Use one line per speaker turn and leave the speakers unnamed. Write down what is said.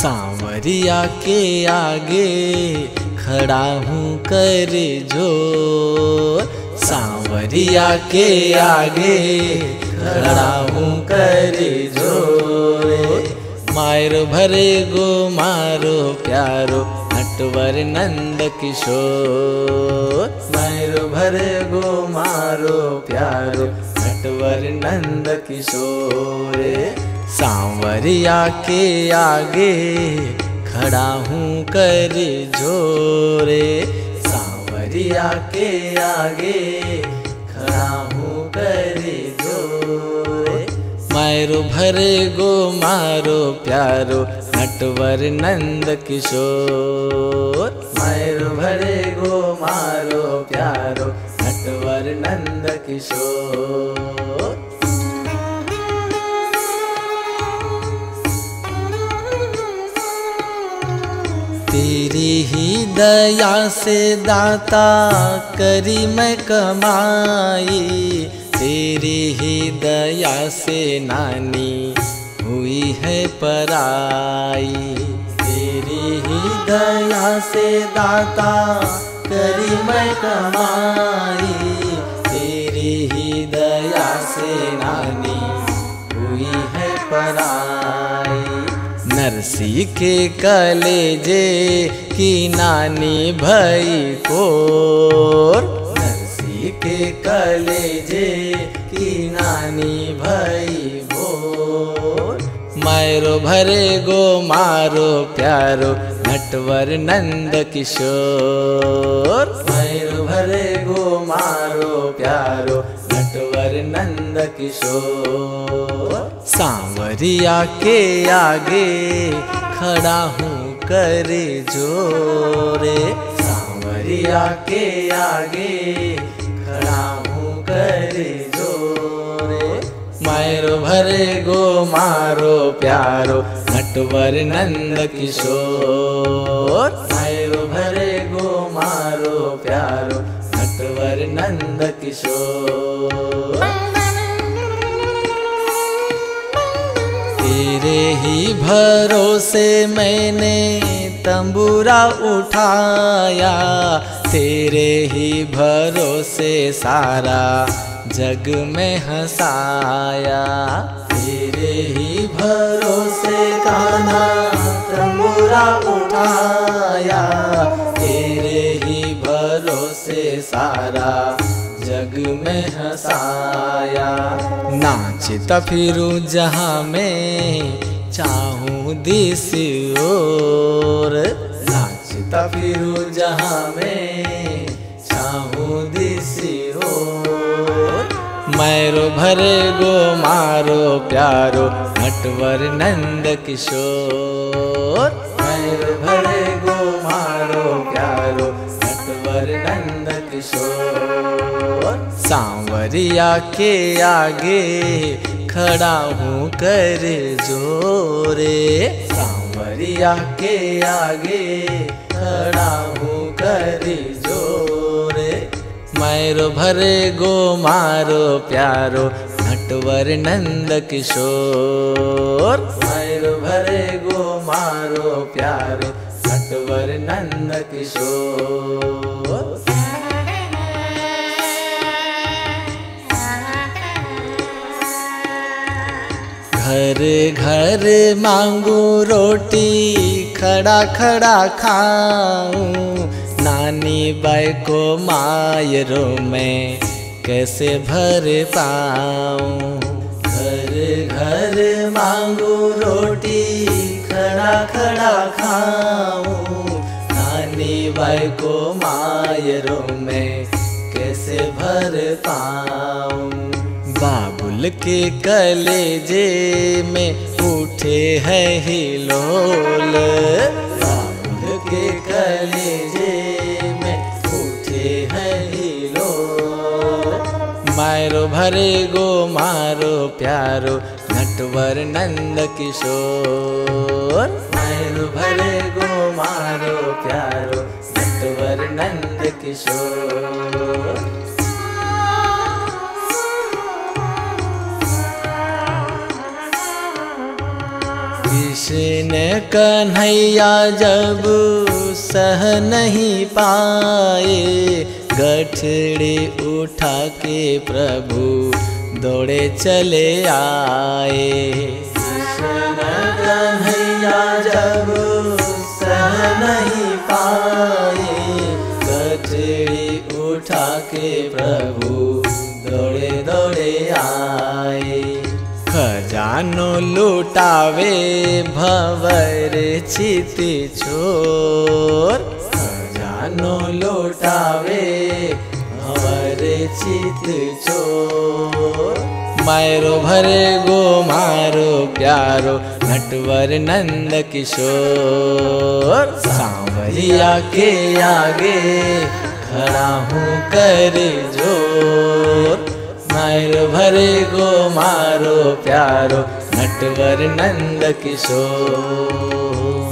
सांवरिया के आगे खड़ा हूँ कर जोर, सांवरिया के आगे खड़ा हूँ कर जोर। मायरो भरे गो मारो प्यारो नटवर नंद किशोर, मायरो भरे गो मारो प्यारो नटवर नंद किशोर। सांवरिया के आगे खड़ा हूँ कर जोरे, सांवरिया के आगे खड़ा हूँ कर जोरे। मायरो भरे गो मारो प्यारो नटवर नंद किशोर, मायरो भरे गो मारो प्यारो नटवर नंद किशोर। तेरी ही दया से दाता करी मैं कमाई, तेरी ही दया से नानी हुई है पराई। तेरी ही दया से दाता करी मैं कमाई, तेरी ही दया से नानी हुई है पराई। नरसी के कलेजे की नानी भई कोर, नरसी के कलेजे की नानी भई भोर। मायरो भरे गो मारो प्यारो नटवर नंद किशोर, मायरो भरे गो मारो प्यारो नटवर नंद किशोर। सांवरिया के आगे खड़ा हूँ कर जोरे, सांवरिया के आगे खड़ा हूँ कर जोरे। मायरो भरे गो मारो प्यारो नटवर नंद किशोर, मायरो भरे गो मारो प्यारो नटवर नंद किशोर। तेरे ही भरोसे मैंने तंबूरा उठाया, तेरे ही भरोसे सारा जग में हंसाया। तेरे ही भरोसे कान्हा तंबूरा उठाया, तेरे ही भरोसे सारा जग में हंसाया। नाचता फिरूं जहाँ मैं चाहूँ दिस ओर, नाचता फिरूं जहाँ मैं चाहूँ दिस ओर। मायरो भरे गो मारो प्यारो नटवर नंद किशोर, मायरो भरे गो मारो प्यारो नटवर नंद किशोर। सांवरिया के आगे खड़ा हूँ कर जोरे, सांवरिया के आगे खड़ा हूँ कर जोरे। मायरो भरे गो मारो प्यारो नटवर नंद किशोर, मायरो भरे गो मारो प्यारो नटवर नंद किशोर। घर घर मांगू रोटी खड़ा खड़ा खाऊं, नानी बाई को मायरो में कैसे भर पाऊं। घर घर मांगू रोटी खड़ा खड़ा खाऊं, नानी बाई को मायरो में कैसे भर पाऊं। बाबुल के कलेजे में उठे है हिलोल, बाबुल के कलेजे में उठे है हिलोल। मायरो भरे गो मारो प्यारो नटवर नंद किशोर, मायरो भरे गो मारो प्यारो नटवर नंद किशोर। कृष्ण कन्हैया जब सह नहीं पाए, गठड़ी उठा के प्रभु दौड़े चले आए। कृष्ण कन्हैया जब सह नहीं पाए, गठड़ी उठा के प्रभु दौड़े दौड़े आए। खजानो लुटावे भंवर चित चोर, खजानो लुटावे भंवर चित चोर। मायरो भरे गो मारो प्यारो नटवर नंद किशोर, सांवरिया के आगे खड़ा हूँ कर जोर। मायरो भरे गो मारो प्यारो नटवर नंद किशोर।